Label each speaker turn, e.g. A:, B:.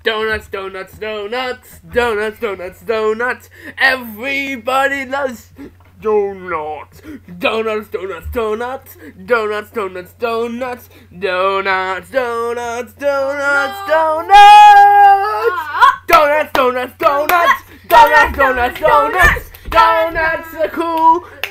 A: Doughnuts, doughnuts, doughnuts, doughnuts, doughnuts, doughnuts. Everybody loves doughnuts. Doughnuts, doughnuts, doughnuts, donuts, donuts, donuts, donuts, donuts, donuts, donuts. Donuts, donuts, donuts, donuts, donuts, donuts. Donuts are cool.